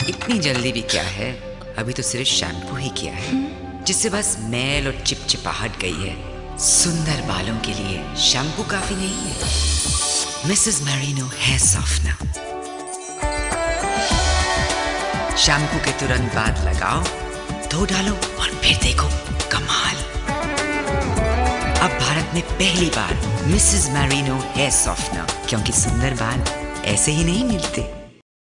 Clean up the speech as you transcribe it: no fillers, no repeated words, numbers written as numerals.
इतनी जल्दी भी क्या है, अभी तो सिर्फ शैम्पू ही किया है, जिससे बस मैल और चिपचिपाहट गई है। सुंदर बालों के लिए शैम्पू काफी नहीं है। Mrs Marino hair softener. Shampoo के तुरंत बाद लगाओ, धो डालो और फिर देखो कमाल। अब भारत में पहली बार मिसेस मैरिनो हेयर सॉफ्टनर, क्योंकि सुंदर बाल ऐसे ही नहीं मिलते।